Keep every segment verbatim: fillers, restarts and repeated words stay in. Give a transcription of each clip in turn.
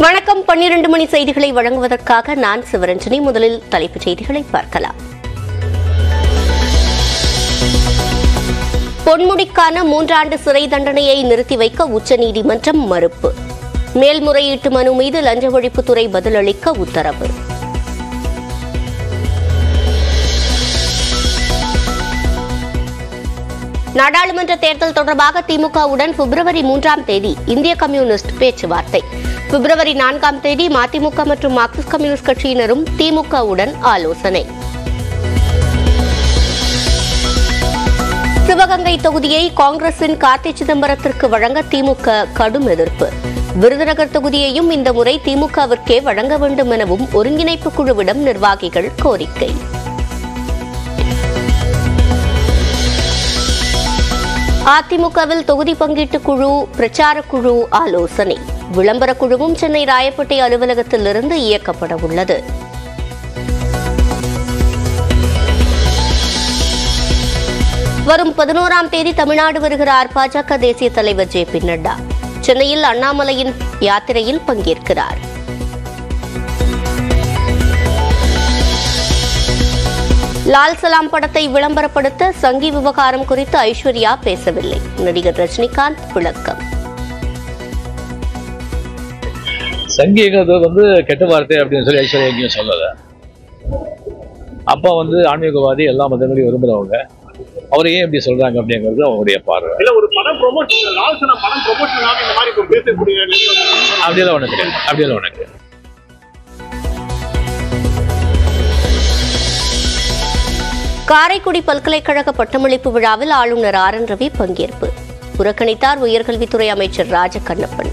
வணக்கம். பன்னிரண்டு மணி செய்திகளை வழங்குவதற்காக நான் சிவரஞ்சனி. முதலில் தலைப்புச் செய்திகளை பார்க்கலாம். பொன்முடிக்கான மூன்றாண்டு சிறை தண்டனையை நிறுத்தி வைக்க உச்சநீதிமன்றம் மறுப்பு. மேல்முறையீட்டு மனு மீது லஞ்ச ஒழிப்புத்துறை பதிலளிக்க உத்தரவு. நாடாளுமன்ற தேர்தல் தொடர்பாக திமுகவுடன் பிப்ரவரி மூன்றாம் தேதி இந்திய கம்யூனிஸ்ட் பேச்சுவார்த்தை. பிப்ரவரி நான்காம் தேதி மதிமுக மற்றும் மார்க்சிஸ்ட் கம்யூனிஸ்ட் கட்சியினரும் திமுகவுடன் ஆலோசனை. சிவகங்கை தொகுதியை காங்கிரசின் கார்த்தி சிதம்பரத்திற்கு வழங்க திமுக கடும் எதிர்ப்பு. விருதுநகர் தொகுதியையும் இந்த முறை திமுகவிற்கே வழங்க வேண்டும் எனவும் ஒருங்கிணைப்பு குழுவிடம் நிர்வாகிகள் கோரிக்கை. அதிமுகவில் தொகுதி பங்கீட்டு குழு பிரச்சார குழு ஆலோசனை. விளம்பர குழுவும் சென்னை ராயப்பேட்டை அலுவலகத்திலிருந்து இயக்கப்பட உள்ளது. வரும் பதினோராம் தேதி தமிழ்நாடு வருகிறார் பாஜக தேசிய தலைவர் ஜே பி நட்டா. சென்னையில் அண்ணாமலையின் யாத்திரையில் பங்கேற்கிறார். லால் சலாம் படத்தை விளம்பரப்படுத்த சங்கி விவகாரம் குறித்து ஐஸ்வர்யா பேசவில்லை. நடிகர் ரஜினிகாந்த் விளக்கம். சங்கிங்கிறது வந்து கெட்ட வார்த்தை அப்படின்னு சொல்லி ஐஸ்வர்யா எங்கேயும் சொல்லலை. அப்பா வந்து ஆன்மீகவாதி, எல்லா மதங்களையும் விரும்புகிறவங்க. அவரை ஏன் இப்படி சொல்றாங்க அப்படிங்கிறது அவங்களுடைய பார்வை. ஒரு படம் ப்ரொமோஷன் லால் சலாம் படம் ப்ரொமோஷனாக இந்த மாதிரி இப்போ பேசக்கூடிய அப்படியெல்லாம் ஒன்று கிடையாது. அப்படியெல்லாம் ஒன்று கிடையாது. காரைக்குடி பல்கலைக்கழக பட்டமளிப்பு விழாவில் ஆளுநர் ஆர் என் ரவி பங்கேற்பு. புறக்கணித்தார் உயர்கல்வித்துறை அமைச்சர் ராஜ கண்ணப்பன்.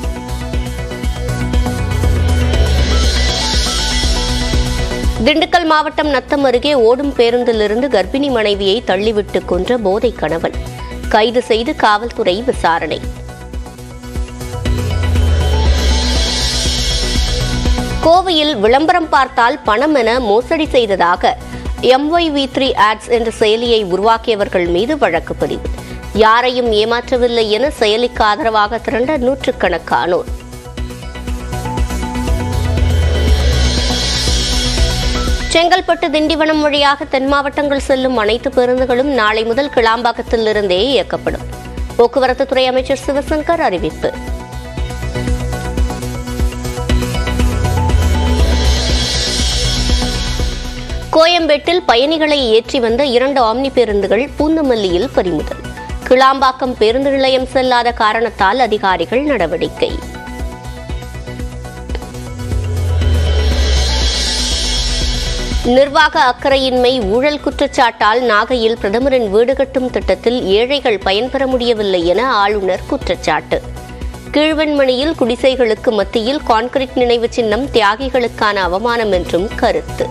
திண்டுக்கல் மாவட்டம் நத்தம் அருகே ஓடும் பேருந்திலிருந்து கர்ப்பிணி மனைவியை தள்ளிவிட்டு கொன்ற போதை கணவன் கைது செய்து காவல்துறை விசாரணை. கோவையில் விளம்பரம் பார்த்தால் பணம் என மோசடி செய்ததாக M Y V three ads என்ற செயலியை உருவாக்கியவர்கள் மீது வழக்கு பதிவு. யாரையும் ஏமாற்றவில்லை என செயலிக்கு ஆதரவாக திரண்ட நூற்றுக்கணக்கானோர். செங்கல்பட்டு திண்டிவனம் வழியாக தென் மாவட்டங்கள் செல்லும் அனைத்து பேருந்துகளும் நாளை முதல் கிளாம்பாக்கத்திலிருந்தே இயக்கப்படும். போக்குவரத்து துறை அமைச்சர் சிவசங்கர் அறிவிப்பு. கோயம்பேட்டில் பயணிகளை ஏற்றி வந்த இரண்டு ஆம்னி பேருந்துகள் பூந்தமல்லியில் பறிமுதல். கிளாம்பாக்கம் பேருந்து நிலையம் செல்லாத காரணத்தால் அதிகாரிகள் நடவடிக்கை. நிர்வாக அக்கறையின்மை ஊழல் குற்றச்சாட்டால் நாகையில் பிரதமரின் வீடு கட்டும் திட்டத்தில் ஏழைகள் பயன்பெற முடியவில்லை என ஆளுநர் குற்றச்சாட்டு. கீழ்வெண்மணியில் குடிசைகளுக்கு மத்தியில் கான்கிரீட் நினைவு சின்னம் தியாகிகளுக்கான அவமானம் என்றும் கருத்து.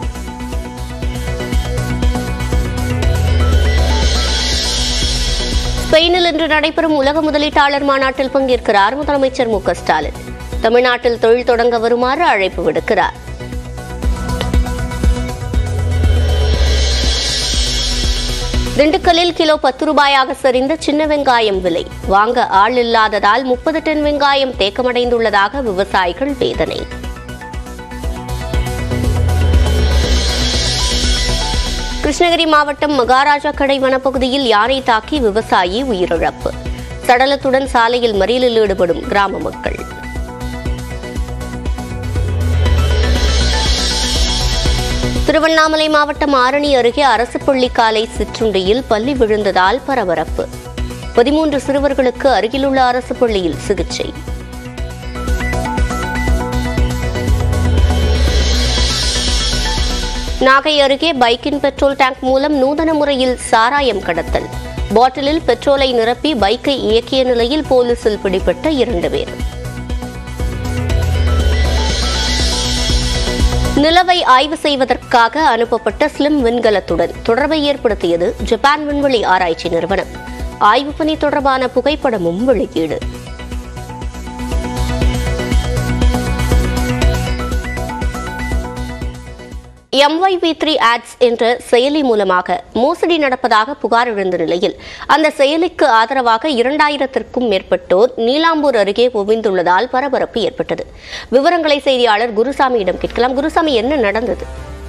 ஸ்பெயினில் இன்று நடைபெறும் உலக முதலீட்டாளர் மாநாட்டில் பங்கேற்கிறார் முதலமைச்சர் மு க ஸ்டாலின். தமிழ்நாட்டில் தொழில் தொடங்க வருமாறு அழைப்பு விடுக்கிறார். திண்டுக்கல்லில் கிலோ பத்து ரூபாயாக சரிந்த சின்ன வெங்காயம் விலை. வாங்க ஆள் இல்லாததால் முப்பது டன் வெங்காயம் தேக்கமடைந்துள்ளதாக விவசாயிகள் வேதனை. கிருஷ்ணகிரி மாவட்டம் மகாராஜா கடை வனப்பகுதியில் யானை தாக்கி விவசாயி உயிரிழப்பு. சடலத்துடன் சாலையில் மறியலில் ஈடுபடும் கிராம மக்கள். திருவண்ணாமலை மாவட்டம் ஆரணி அருகே அரசு பள்ளி காலை சிற்றுண்டியில் பள்ளி விழுந்ததால் பரபரப்பு. பதிமூன்று சிறுவர்களுக்கு அருகிலுள்ள அரசு பள்ளியில் சிகிச்சை. நாகை அருகே பைக்கின் பெட்ரோல் டேங்க் மூலம் நூதன முறையில் சாராயம் கடத்தல். பாட்டிலில் பெட்ரோலை நிரப்பி பைக்கை இயக்கிய நிலையில் போலீசில் பிடிபட்ட இரண்டு பேர். நிலவை ஆய்வு செய்வதற்காக அனுப்பப்பட்ட ஸ்லிம் விண்கலத்துடன் தொடர்பை ஏற்படுத்தியது ஜப்பான் விண்வெளி ஆராய்ச்சி நிறுவனம். ஆய்வு பணி தொடர்பான புகைப்படமும் வெளியீடு. M Y V three ads என்ற செயலி மூலமாக மோசடி நடப்பதாக புகார் எழுந்த நிலையில் அந்த செயலிக்கு ஆதரவாக இரண்டாயிரத்திற்கும் மேற்பட்டோர் நீலாம்பூர் அருகே குவிந்துள்ளதால் பரபரப்பு ஏற்பட்டது. விவரங்களை செய்தியாளர் குருசாமியிடம் கேட்கலாம். குருசாமி, என்ன நடந்தது?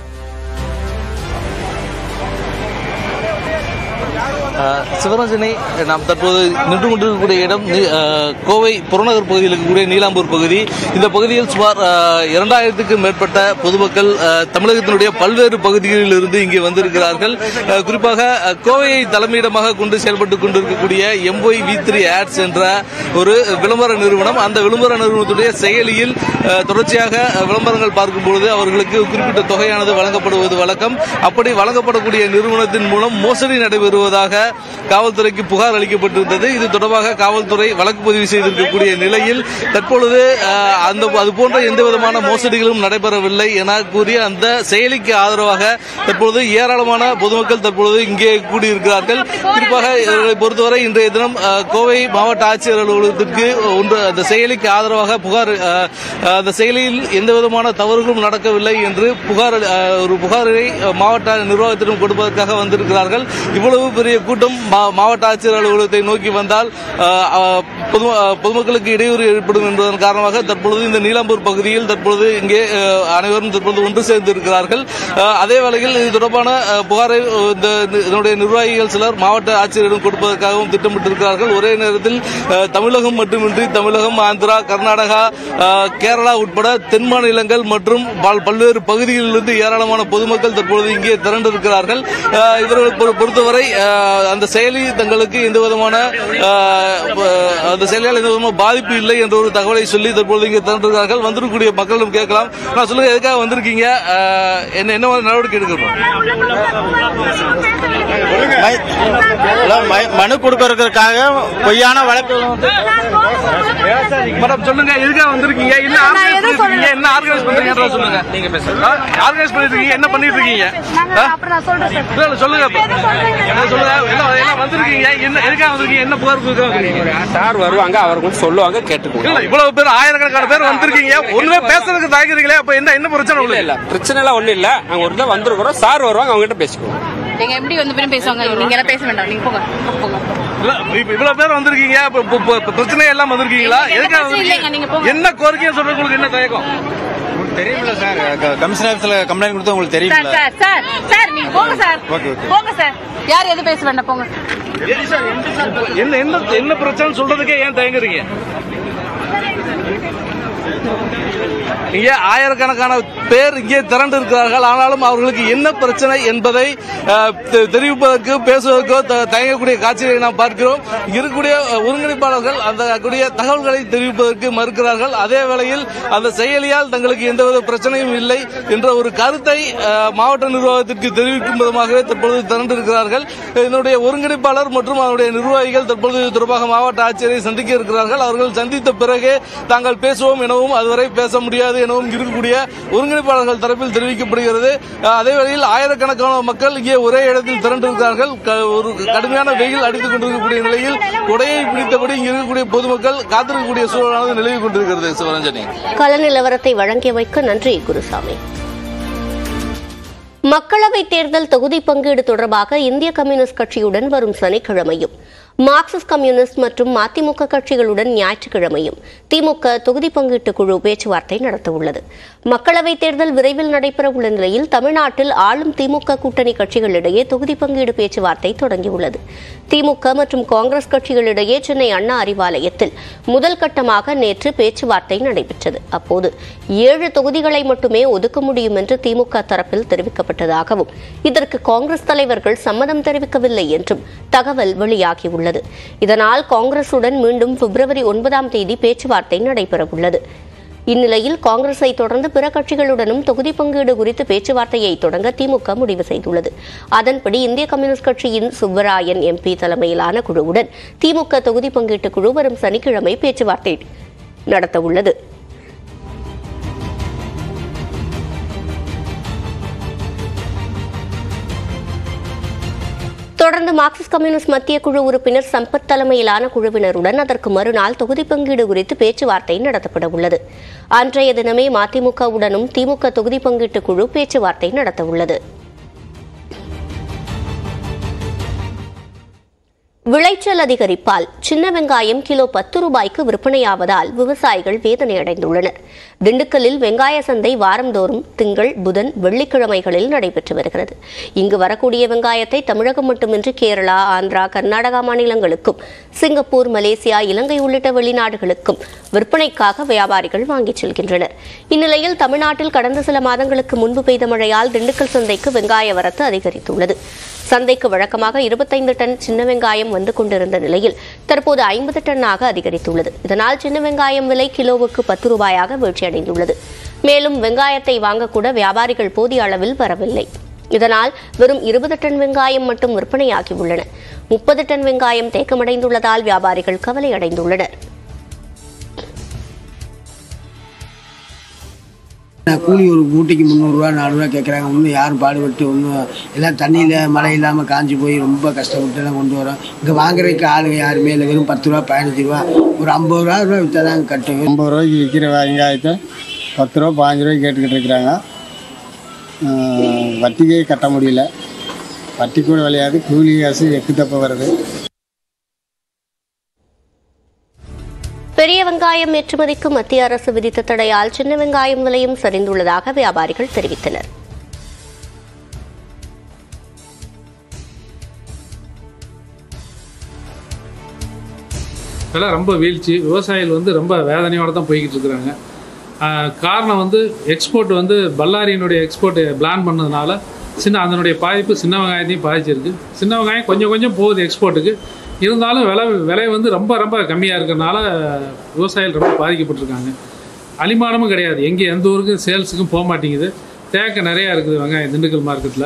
சிவரஞ்சனி, நாம் தற்போது நின்று கொண்டிருக்கக்கூடிய இடம் கோவை புறநகர் பகுதியில் இருக்கக்கூடிய நீலாம்பூர் பகுதி. இந்த பகுதியில் சுமார் இரண்டாயிரத்துக்கும் மேற்பட்ட பொதுமக்கள் தமிழகத்தினுடைய பல்வேறு பகுதிகளில் இருந்து இங்கே வந்திருக்கிறார்கள். குறிப்பாக கோவையை தலைமையிடமாக கொண்டு செயல்பட்டுக் கொண்டிருக்கக்கூடிய M Y V three ads என்ற ஒரு விளம்பர நிறுவனம். அந்த விளம்பர நிறுவனத்துடைய செயலியில் தொடர்ச்சியாக விளம்பரங்கள் பார்க்கும்பொழுது அவர்களுக்கு குறிப்பிட்ட தொகையானது வழங்கப்படுவது வழக்கம். அப்படி வழங்கப்படக்கூடிய நிறுவனத்தின் மூலம் மோசடி நடைபெறுவதாக காவல்துறைக்கு புகார் அளிக்கப்பட்டிருந்தது. இது தொடர்பாக காவல்துறை வழக்கு பதிவு செய்திருக்கக்கூடிய நிலையில் தற்பொழுது அந்த அது போன்ற எந்த விதமான மோசடிகளும் நடைபெறவில்லை என கூறிய அந்த செயலிக்கு ஆதரவாக தற்பொழுது ஏராளமான பொதுமக்கள் தற்பொழுது இங்கே கூடியிருக்கிறார்கள். குறிப்பாக இவர்களை பொறுத்தவரை இன்றைய தினம் கோவை மாவட்ட ஆட்சியர் அலுவலகத்திற்கு ஒன்று அந்த செயலிக்கு ஆதரவாக புகார் அந்த செயலியில் எந்த விதமான தவறுகளும் நடக்கவில்லை என்று புகார் ஒரு புகாரை மாவட்ட நிர்வாகத்திடம் கொடுப்பதற்காக வந்திருக்கிறார்கள். இவ்வளவு பெரிய கூட்டம் மாவட்ட ஆட்சியர் அலுவலகத்தை நோக்கி வந்தால் பொதுமக்களுக்கு இடையூறு ஏற்படும் என்பதன் காரணமாக தற்பொழுது இந்த நீலாம்பூர் பகுதியில் தற்பொழுது இங்கே அனைவரும் தற்பொழுது ஒன்று சேர்ந்திருக்கிறார்கள். அதே வேளையில் இது தொடர்பான புகாரை இதனுடைய நிர்வாகிகள் சிலர் மாவட்ட ஆட்சியரிடம் கொடுப்பதற்காகவும் திட்டமிட்டிருக்கிறார்கள். ஒரே நேரத்தில் தமிழகம் மட்டுமின்றி தமிழகம், ஆந்திரா, கர்நாடகா, கேரளா உட்பட தென் மாநிலங்கள் மற்றும் பல்வேறு பகுதிகளிலிருந்து ஏராளமான பொதுமக்கள் தற்பொழுது இங்கே திரண்டிருக்கிறார்கள். இவர்களை பொறுத்தவரை அந்த செயலி தங்களுக்கு எந்த விதமான அந்த செயலியால் எந்த விதமான பாதிப்பு இல்லை என்ற ஒரு தகவலை சொல்லி தற்பொழுது இங்கே திரண்டிருக்கிறார்கள். வந்திருக்கக்கூடிய மக்களும் கேட்கலாம். நான் சொல்லுங்க, எதுக்காக வந்திருக்கீங்க, என்ன என்ன மாதிரி நடவடிக்கை எடுக்கணும்? மனு கொடுக்கறதுக்காக பொய்யான வழக்கு. மேடம் சொல்லுங்க, எதுக்காக வந்திருக்கீங்க, என்ன ஆர்கனைஸ் என்ன ஆர்கனைஸ் பண்றீங்க சொல்லுங்க. நீங்க பேசுங்க, ஆர்கனைஸ் பண்ணிட்டு இருக்கீங்க, என்ன பண்ணிட்டு இருக்கீங்க சொல்லுங்க. சார் வருவாங்க, அவருக்கு சொல்லுவாங்க, கேட்டுக்கோங்க. இவ்வளவு பேர் ஆயிரக்கணக்கான பேர் வந்திருக்கீங்க, ஒண்ணுமே பேசுறதுக்கு தயங்குறீங்களே, அப்ப என்ன என்ன பிரச்சனை? இல்ல, பிரச்சனை எல்லாம் ஒண்ணு இல்ல. நாங்க ஒரு தான் வந்திருக்கிறோம். சார் வருவாங்க, அவங்க கிட்ட பேசிக்குவோம். நீங்க எப்படி வந்து பேசுவாங்க? நீங்க எல்லாம் பேச வேண்டாம், நீங்க போங்க போங்க. இவ்வளவு பேர் வந்திருக்கீங்க, பிரச்சனை எல்லாம் வந்திருக்கீங்களா? என்ன கோரிக்கைன்னு சொல்றது உங்களுக்கு என்ன தயக்கம்? தெரியுமில்ல சார், கமிஷன் ஆபீஸ்ல கம்ப்ளைண்ட் கொடுத்தா உங்களுக்கு தெரியும் சார். சார் சார் நீங்க போங்க சார், போங்க சார். யார் எது பேச வேண்டாம், போங்க. என்ன என்ன என்ன பிரச்சனை சொல்றதுக்கே ஏன் தயங்குறீங்க? இங்கே ஆயிரக்கணக்கான பேர் இங்கே திரண்டு இருக்கிறார்கள். ஆனாலும் அவர்களுக்கு என்ன பிரச்சனை என்பதை தெரிவிப்பதற்கு பேசுவதற்கோ தயங்கக்கூடிய காட்சிகளை நாம் பார்க்கிறோம். இருக்கக்கூடிய ஒருங்கிணைப்பாளர்கள் அந்த கூடிய தகவல்களை தெரிவிப்பதற்கு மறுக்கிறார்கள். அதே வேளையில் அந்த செயலியால் தங்களுக்கு எந்தவித பிரச்சனையும் இல்லை என்ற ஒரு கருத்தை மாவட்ட நிர்வாகத்திற்கு தெரிவிக்கும் விதமாகவே தற்பொழுது திரண்டிருக்கிறார்கள். இதனுடைய ஒருங்கிணைப்பாளர் மற்றும் அவருடைய நிர்வாகிகள் தற்பொழுது தொடர்பாக மாவட்ட ஆட்சியரை சந்திக்க இருக்கிறார்கள். அவர்கள் சந்தித்த பிறகு தாங்கள் பேசுவோம் எனவும் அதுவரை பேச முடியாது எனவும் இருக்கக்கூடிய ஒருங்கிணைப்பாளர்கள் தரப்பில் தெரிவிக்கப்படுகிறது. அதே வேளையில் ஆயிரக்கணக்கான மக்கள் இங்கே ஒரே இடத்தில் திரண்டிருக்கிறார்கள். ஒரு கடுமையான வெயில் அடித்துக் கொண்டிருக்கக்கூடிய நிலையில் கொடையை பிடித்தபடி இங்கு இருக்கக்கூடிய பொதுமக்கள் காத்திருக்கக்கூடிய சூழலானது நிலவி கொண்டிருக்கிறது. சிவரஞ்சனி, கள நிலவரத்தை வழங்கியமைக்கு நன்றி குருசாமி. மக்களவைத் தேர்தல் தொகுதி பங்கீடு தொடர்பாக இந்திய கம்யூனிஸ்ட் கட்சியுடன் வரும் சனிக்கிழமையும் மார்க்சிஸ்ட் கம்யூனிஸ்ட் மற்றும் மதிமுக கட்சிகளுடன் ஞாயிற்றுக்கிழமையும் திமுக தொகுதி பங்கீட்டு குழு பேச்சுவார்த்தை நடத்தவுள்ளது. மக்களவைத் தேர்தல் விரைவில் நடைபெறவுள்ள நிலையில் தமிழ்நாட்டில் ஆளும் திமுக கூட்டணி கட்சிகளிடையே தொகுதி பங்கீடு பேச்சுவார்த்தை தொடங்கியுள்ளது. திமுக மற்றும் காங்கிரஸ் கட்சிகளிடையே சென்னை அண்ணா அறிவாலயத்தில் முதல் கட்டமாக நேற்று பேச்சுவார்த்தை நடைபெற்றது. அப்போது ஏழு தொகுதிகளை மட்டுமே ஒதுக்க முடியும் என்று திமுக தரப்பில் தெரிவிக்கப்பட்டதாகவும் இதற்கு காங்கிரஸ் தலைவர்கள் சம்மதம் தெரிவிக்கவில்லை என்றும் தகவல் வெளியாகியுள்ளது. இதனால் காங்கிரசுடன் மீண்டும் பிப்ரவரி ஒன்பதாம் தேதி பேச்சுவார்த்தை நடைபெறவுள்ளது. இந்நிலையில் காங்கிரஸை தொடர்ந்து பிற கட்சிகளுடனும் தொகுதி பங்கீடு குறித்து பேச்சுவார்த்தையை தொடங்க திமுக முடிவு செய்துள்ளது. அதன்படி இந்திய கம்யூனிஸ்ட் கட்சியின் சுப்பராயன் எம்பி தலைமையிலான குழுவுடன் திமுக தொகுதி பங்கீட்டு குழு வரும் சனிக்கிழமை பேச்சுவார்த்தை நடத்தவுள்ளது. தொடர்ந்து மார்க்சிஸ்ட் கம்யூனிஸ்ட் மத்திய குழு உறுப்பினர் சம்பத் தலைமையிலான குழுவினருடன் அதற்கு மறுநாள் தொகுதி பங்கீடு குறித்து பேச்சுவார்த்தை நடத்தப்பட உள்ளது. அன்றைய தினமே மதிமுகவுடனும் திமுக தொகுதி பங்கீட்டு குழு பேச்சுவார்த்தை நடத்தவுள்ளது. விளைச்சல் அதிகரிப்பால் சின்ன வெங்காயம் கிலோ பத்து ரூபாய்க்கு விற்பனையாவதால் விவசாயிகள் வேதனையடைந்துள்ளனர். திண்டுக்கல்லில் வெங்காய சந்தை வாரந்தோறும் திங்கள், புதன், வெள்ளிக்கிழமைகளில் நடைபெற்று வருகிறது. இங்கு வரக்கூடிய வெங்காயத்தை தமிழகம் மட்டுமின்றி கேரளா, ஆந்திரா, கர்நாடகா மாநிலங்களுக்கும், சிங்கப்பூர், மலேசியா, இலங்கை உள்ளிட்ட வெளிநாடுகளுக்கும் விற்பனைக்காக வியாபாரிகள் வாங்கிச் செல்கின்றனர். இந்நிலையில் தமிழ்நாட்டில் கடந்த சில மாதங்களுக்கு முன்பு பெய்த மழையால் திண்டுக்கல் சந்தைக்கு வெங்காய வரத்து அதிகரித்துள்ளது. சந்தைக்கு வழக்கமாக இருபத்தைந்து டன் சின்ன வெங்காயம் வந்து கொண்டிருந்த நிலையில் தற்போது ஐம்பது டன்னாக அதிகரித்துள்ளது. இதனால் சின்ன வெங்காயம் விலை கிலோவுக்கு பத்து ரூபாயாக வீழ்ச்சியடைந்துள்ளது. மேலும் வெங்காயத்தை வாங்கக்கூட வியாபாரிகள் போதிய அளவில் வரவில்லை. இதனால் வெறும் இருபது டன் வெங்காயம் மட்டும் விற்பனையாகியுள்ளன. முப்பது டன் வெங்காயம் தேக்கமடைந்துள்ளதால் வியாபாரிகள் கவலை அடைந்துள்ளனர். கூலி ஒரு மூட்டைக்கு முந்நூறுரூவா நானூறுரூவா கேட்குறாங்க. ஒன்றும் யாரும் பாடுபட்டு ஒன்றும் எல்லாம் தண்ணியில் மழை இல்லாமல் காஞ்சி போய் ரொம்ப கஷ்டப்பட்டு எல்லாம் கொண்டு வரோம். இங்கே வாங்குறதுக்கு ஆளுங்க யாருமே இல்லை. வெறும் பத்து ரூபா பதினஞ்சு ரூபா ஒரு ஐம்பது ரூபா ரூபா விற்றா தான் கட்டும். ஐம்பது ரூபாய்க்கு விற்கிற வெங்காயத்தை பத்து ரூபா பாஞ்சு ரூபாய்க்கு கேட்டுக்கிட்டு இருக்கிறாங்க. வட்டிக்கே கட்ட முடியல. வட்டி கூட விளையாது. கூலி காசு எக்கு தப்ப வருது. பெரிய வெங்காயம் ஏற்றுமதிக்கு மத்திய அரசு விதித்த தடையால் சின்ன வெங்காயம் விலையும் சரிந்துள்ளதாக வியாபாரிகள் தெரிவித்தனர். இதெல்லாம் ரொம்ப வீழ்ச்சி. விவசாயிகள் வந்து ரொம்ப வேதனையோடு தான் போய்கிட்டு இருக்கிறாங்க. காரணம் வந்து எக்ஸ்போர்ட் வந்து பல்லாரியினுடைய எக்ஸ்போர்ட் பிளான் பண்ணதுனால சின்ன அதனுடைய பாதிப்பு சின்ன வெங்காயத்தையும் பாதிச்சிருக்கு. சின்ன வெங்காயம் கொஞ்சம் கொஞ்சம் போகுது எக்ஸ்போர்ட்டுக்கு. இருந்தாலும் விலை விலை வந்து ரொம்ப ரொம்ப கம்மியாக இருக்கிறதுனால விவசாயிகள் ரொம்ப பாதிக்கப்பட்டிருக்காங்க. அலிமானமும் கிடையாது. எங்கே எந்த ஊருக்கும் சேல்ஸுக்கும் போக மாட்டேங்குது. தேக்க நிறையா இருக்குது வெங்காயம் திண்டுக்கல் மார்க்கெட்டில்.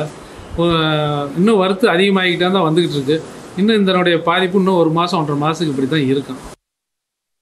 இன்னும் வரத்து அதிகமாகிக்கிட்டே தான் வந்துக்கிட்டு இருக்குது. இன்னும் இதனுடைய பாதிப்பு இன்னும் ஒரு மாதம் ஒன்றரை மாதத்துக்கு இப்படி தான் இருக்கும்.